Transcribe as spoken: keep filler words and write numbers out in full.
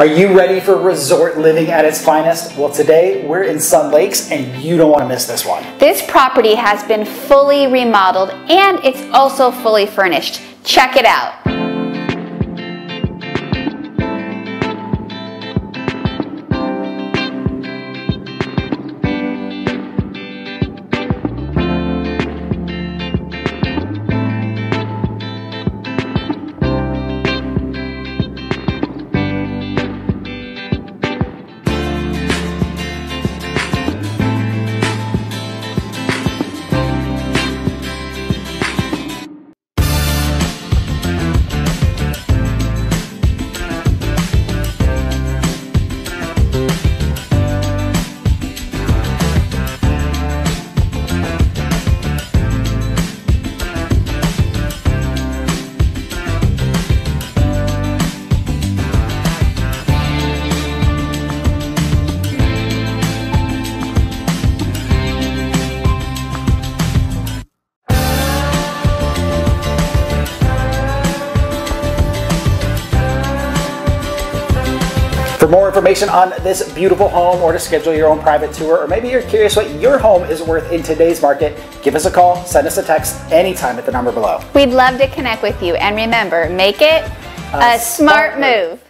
Are you ready for resort living at its finest? Well, today we're in Sun Lakes and you don't want to miss this one. This property has been fully remodeled and it's also fully furnished. Check it out. For more information on this beautiful home or to schedule your own private tour, or maybe you're curious what your home is worth in today's market, give us a call, send us a text anytime at the number below. We'd love to connect with you, and remember, make it a, a smart move.